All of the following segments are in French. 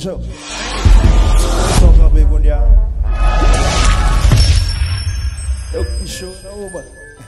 Show. Talk about big one, y'all. Yo, show no but.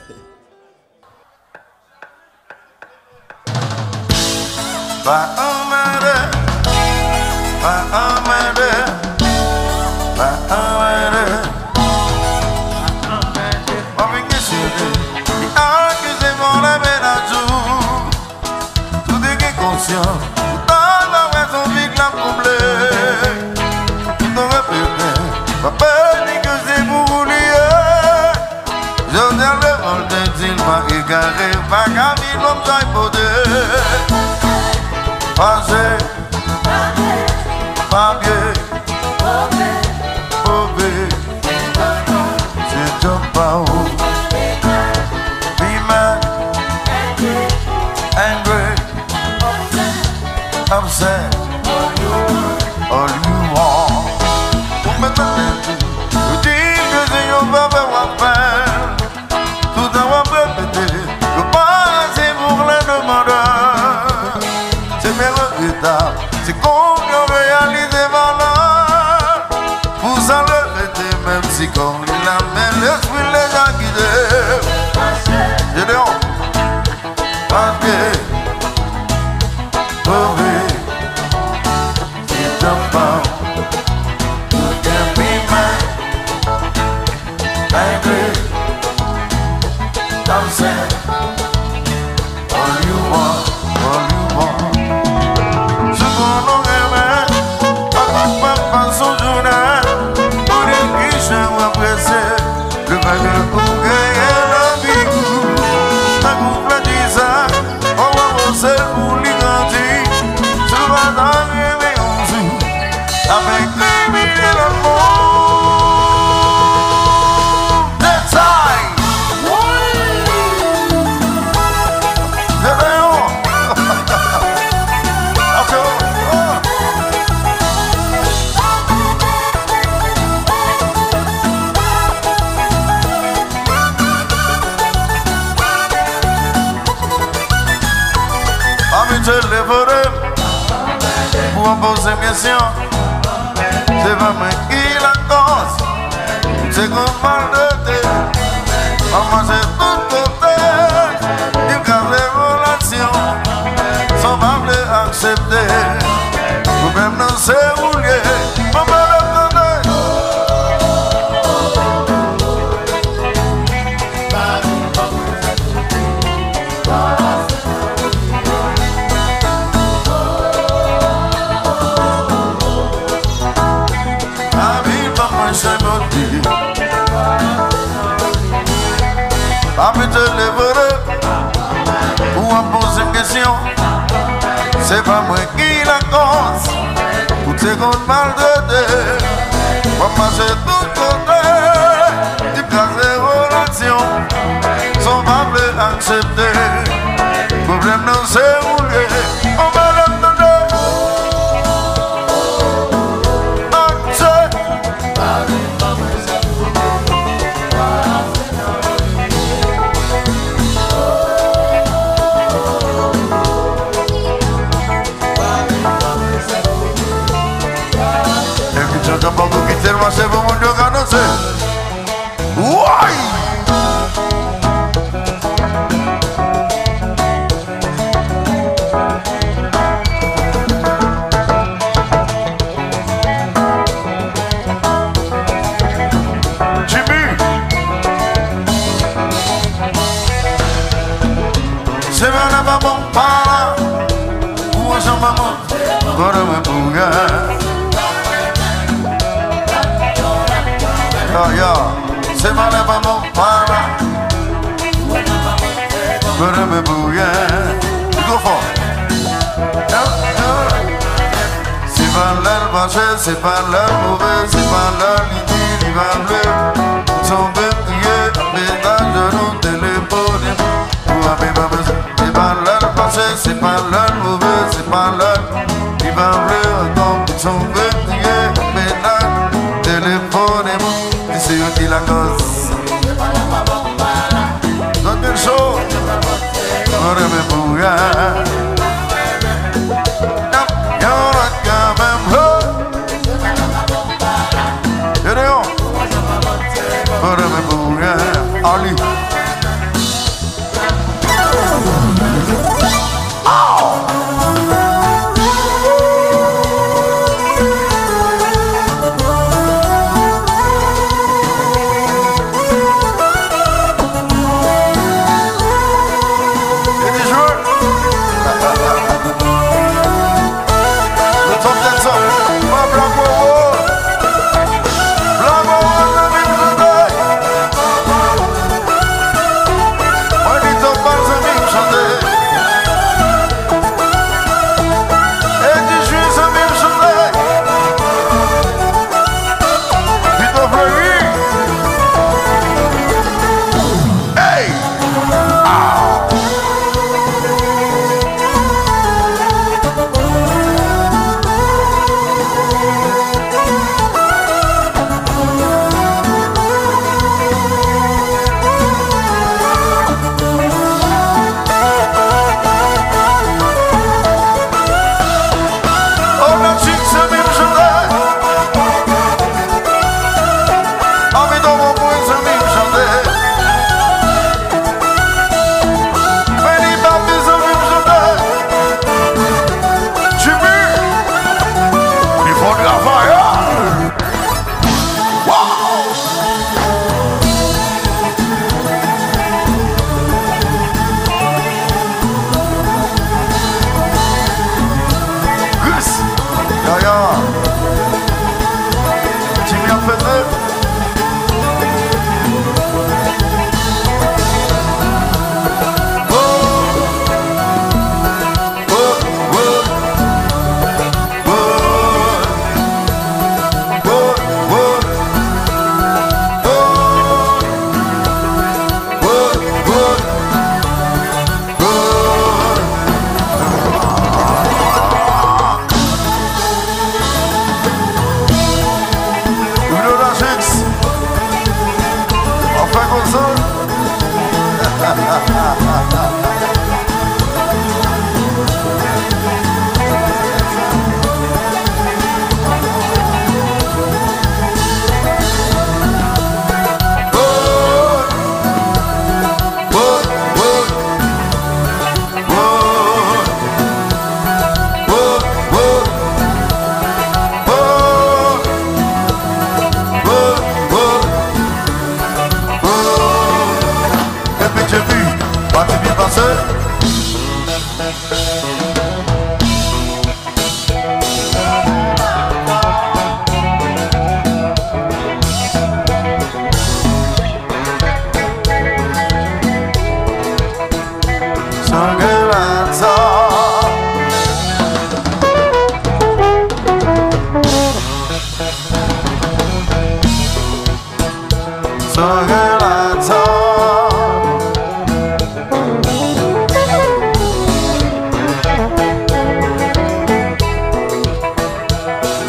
Upset, all you want. You dis que c'est yon papa wapin. Tout en wapin pété. Que pas c'est pour les demandeurs. C'est bien regrettable. C'est qu'on y réalise valeur. Pour s'en lever, même si comme il a même l'esprit les a guidés. J'ai des hontes. Parce que pour poser une question, c'est pas moi qui la cause, c'est qu'on parle de thé, on mange tout côté, il casse les relations, sans pas accepter, ou même dans ses rouliers, on me l'attendait. Après te lever pour poser une question, c'est pas moi qui la cause. Toutes ces grandes mal de deux, on marche tout côté, tu casses les relations, sans pas accepter. Problème dans ces rouliers, on va l'entendre. Tampoco quise el más como un yoga, no sé. ¡Uy! Jimmy, se van a vamos para, usa vamos, para me pugar. Se me leva mon para, para me bouger. Microphone. C'est pas l'air marché, c'est pas l'air mauvais, c'est pas l'air l'idée, il va bleu. Son bélier, ménage de nous téléphoner. Pour appeler ma maison. C'est pas l'air marché, c'est pas l'air mauvais, c'est pas l'air, il va bleu. Donc son bélier, ménage, téléphoner. C'est eux qui la cause. Donne une chose, on remet pour gars. Y'en a quand même.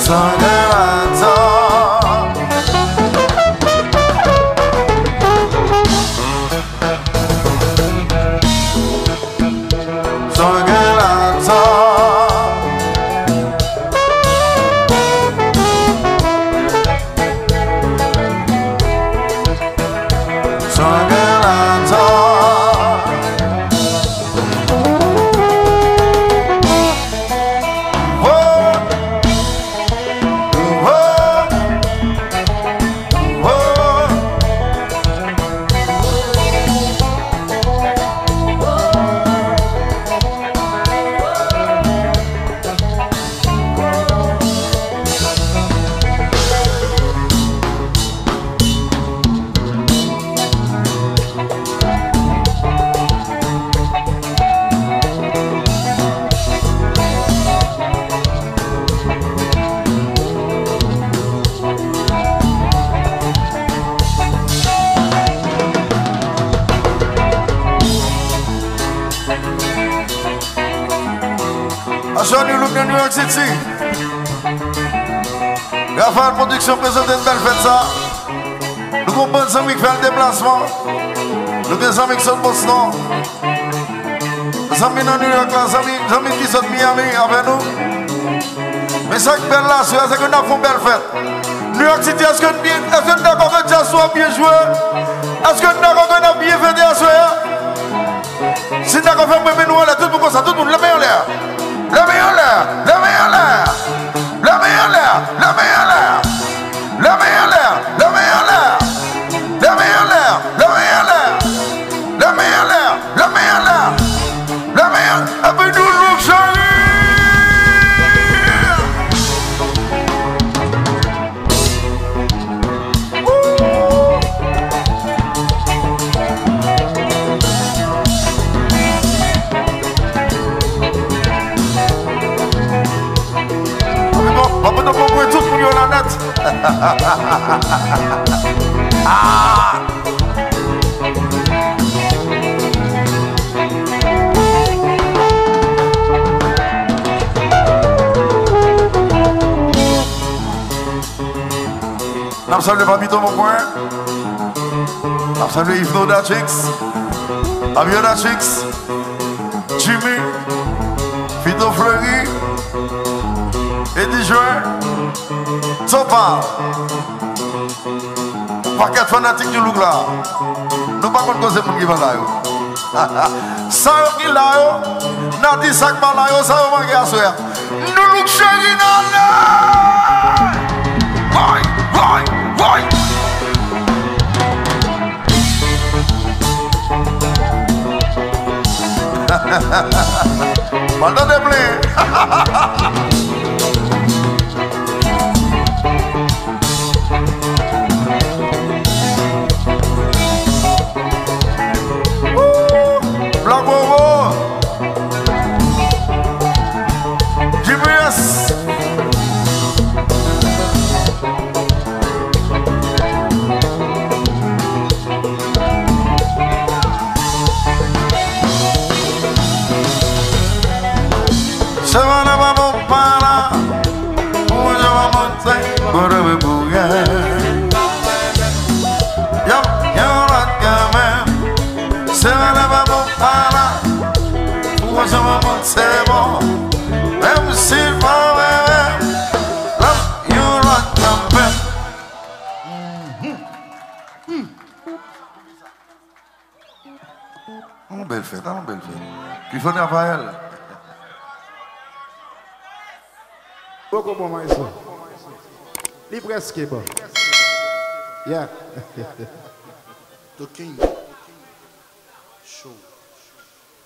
Johnny Look de New York City. Rafale Production présente une belle fête ça. Nous avons des amis qui font le déplacement. Nous avons des amis qui sont de Boston. Des amis de New York, des amis qui sont de Miami avec nous. Mais ça qui est belle là, c'est que nous avons une belle fête. New York City, est-ce que nous sommes d'accord que ça soit bien joué? Est-ce que nous sommes d'accord que nous avons bien fait à soir? Si nous avons fait un nous, tout le monde comme ça, tout le monde, le meilleur l'air. Le meilleur l'air, le meilleur l'air, le meilleur l'air, le meilleur l'air, le meilleur l'air, le meilleur l'air, le meilleur l'air, le meilleur l'air, le meilleur l'air, le meilleur l'air, le meilleur, et puis nous look ah. Nous saluons Papito mon coin. Nous saluons Yves Dachix, Fabio Dachix, Jimmy, Fito Fleury, Eddie Join, Sopa. Paquet fanatique du look là. Nous pas contre cause pour qui va là. Ça qui là, n'a dit ça que là, ça va manquer à soir. Nous look chéri là. Boy. Malgré des blés. C'est bon, même si moi-même, you rock the best. Une belle fête, une belle fête. Puis il faut dire à elle. Beaucoup bon, maestro. Il est presque bon. Yeah. The King Show.